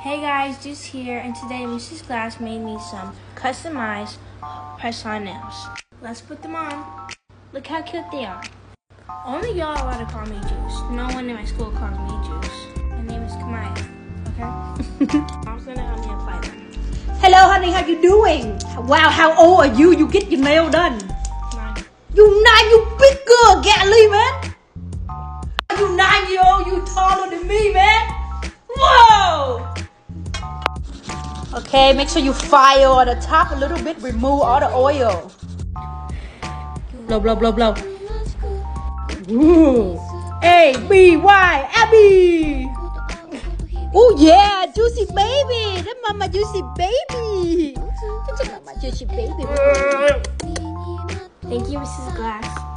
Hey guys, Juice here, and today Mrs. Glass made me some customized press-on nails. Let's put them on. Look how cute they are. Only y'all are allowed to call me Juice. No one in my school calls me Juice. My name is Kamaya, okay? Mom's gonna help me apply them. Hello honey, how you doing? Wow, how old are you? You get your nail done. 9. You 9, you big girl, Gatly, man. You 9-year-old, you taller than me, man. Whoa! Okay, make sure you fire on the top a little bit, remove all the oil. Blow, blow, blow, blow. Ooh. A-B-Y, Abby! Oh yeah, juicy baby! That's mama juicy baby! That's mama juicy baby. Thank you, Mrs. Glass.